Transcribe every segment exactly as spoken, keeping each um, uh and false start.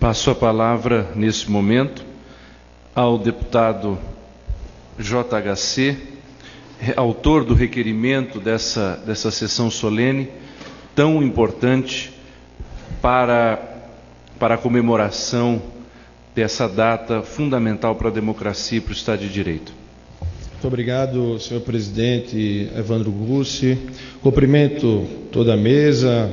Passo a palavra, nesse momento, ao deputado J H C, autor do requerimento dessa, dessa sessão solene, tão importante para, para a comemoração dessa data fundamental para a democracia e para o Estado de Direito. Muito obrigado, senhor presidente Evandro Gussi. Cumprimento toda a mesa,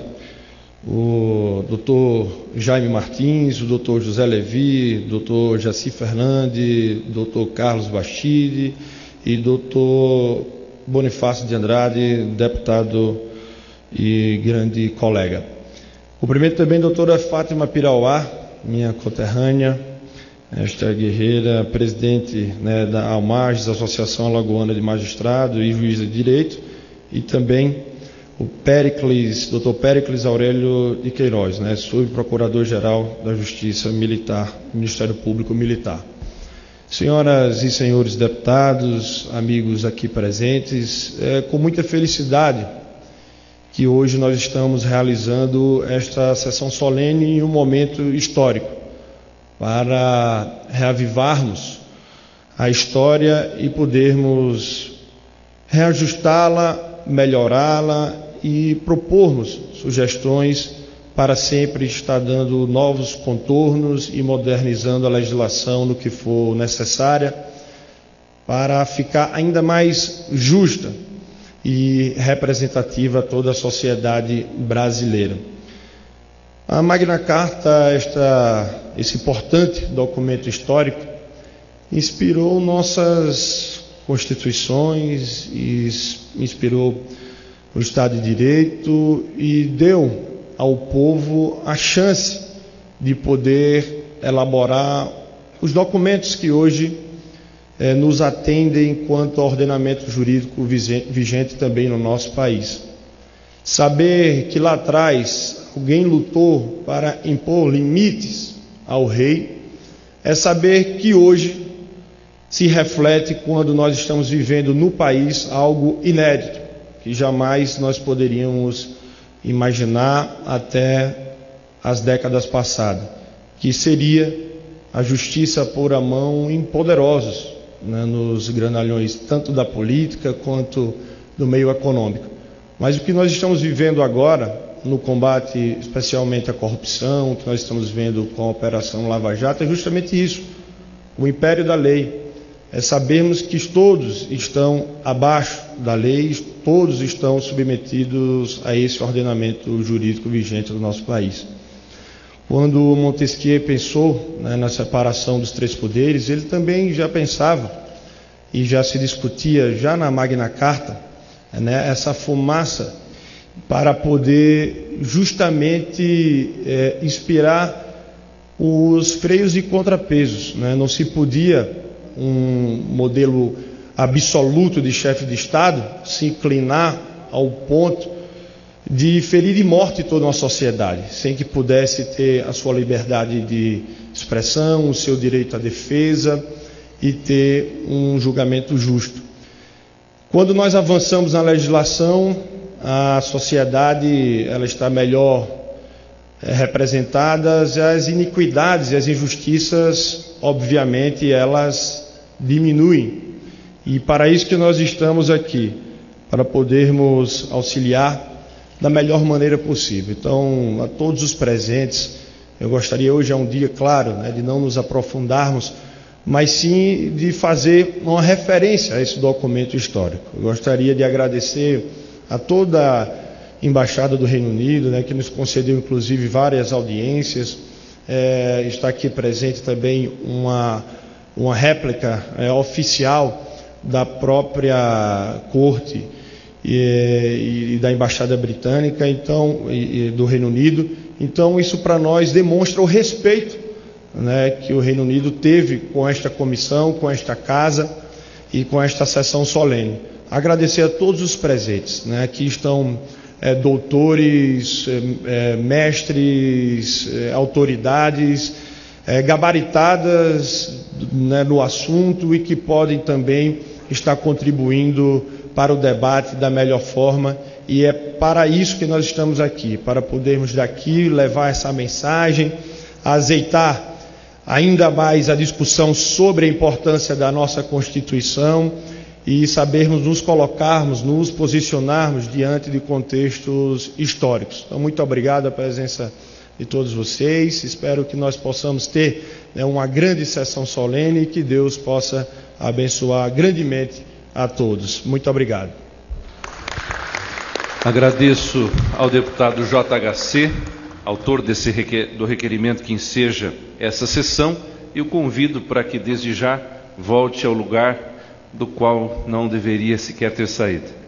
o doutor Jaime Martins, o doutor José Levi, doutor Jaci Fernandes, doutor Carlos Bastide e doutor Bonifácio de Andrade, deputado e grande colega. Cumprimento também a doutora Fátima Pirauá, minha conterrânea, esta guerreira, presidente né, da Almages, Associação Alagoana de Magistrado e Juiz de Direito, e também o Péricles, doutor Péricles Aurélio de Queiroz, né, subprocurador-geral da Justiça Militar, Ministério Público Militar. Senhoras e senhores deputados, amigos aqui presentes, é com muita felicidade que hoje nós estamos realizando esta sessão solene em um momento histórico, para reavivarmos a história e podermos reajustá-la, melhorá-la e propormos sugestões para sempre estar dando novos contornos e modernizando a legislação no que for necessária para ficar ainda mais justa e representativa a toda a sociedade brasileira. A Magna Carta, esta, esse importante documento histórico, inspirou nossas constituições, inspirou o Estado de Direito e deu ao povo a chance de poder elaborar os documentos que hoje eh, nos atendem enquanto ordenamento jurídico vigente também no nosso país. Saber que lá atrás alguém lutou para impor limites ao rei, é saber que hoje se reflete quando nós estamos vivendo no país algo inédito, que jamais nós poderíamos imaginar até as décadas passadas, que seria a justiça por a mão em poderosos, né, nos granalhões tanto da política quanto do meio econômico. Mas o que nós estamos vivendo agora, no combate especialmente à corrupção, que nós estamos vendo com a Operação Lava Jato, é justamente isso, o império da lei. É sabermos que todos estão abaixo da lei, todos estão submetidos a esse ordenamento jurídico vigente do nosso país. Quando Montesquieu pensou né, na separação dos três poderes, ele também já pensava e já se discutia, já na Magna Carta, né, essa fumaça para poder justamente é, inspirar os freios e contrapesos. Né? Não se podia um modelo absoluto de chefe de Estado se inclinar ao ponto de ferir de morte toda uma sociedade, sem que pudesse ter a sua liberdade de expressão, o seu direito à defesa e ter um julgamento justo. Quando nós avançamos na legislação, a sociedade ela está melhor é, representada, as iniquidades e as injustiças, obviamente, elas diminuem. E para isso que nós estamos aqui, para podermos auxiliar da melhor maneira possível. Então, a todos os presentes, eu gostaria, hoje é um dia, claro, né, de não nos aprofundarmos, mas sim de fazer uma referência a esse documento histórico. Eu gostaria de agradecer a toda a Embaixada do Reino Unido, né, que nos concedeu inclusive várias audiências. É, está aqui presente também uma, uma réplica é, oficial da própria Corte e, e da Embaixada Britânica, então, e, e do Reino Unido. Então, isso para nós demonstra o respeito, né, que o Reino Unido teve com esta comissão, com esta casa e com esta sessão solene. Agradecer a todos os presentes, né, aqui estão é, doutores, é, mestres, é, autoridades é, gabaritadas né, no assunto e que podem também estar contribuindo para o debate da melhor forma, e é para isso que nós estamos aqui, para podermos daqui levar essa mensagem azeitar ainda mais a discussão sobre a importância da nossa Constituição e sabermos nos colocarmos, nos posicionarmos diante de contextos históricos. Então, muito obrigado a presença de todos vocês. Espero que nós possamos ter, né, uma grande sessão solene e que Deus possa abençoar grandemente a todos. Muito obrigado. Agradeço ao deputado J H C, autor desse requer, do requerimento que enseja essa sessão, e o convido para que desde já volte ao lugar do qual não deveria sequer ter saído.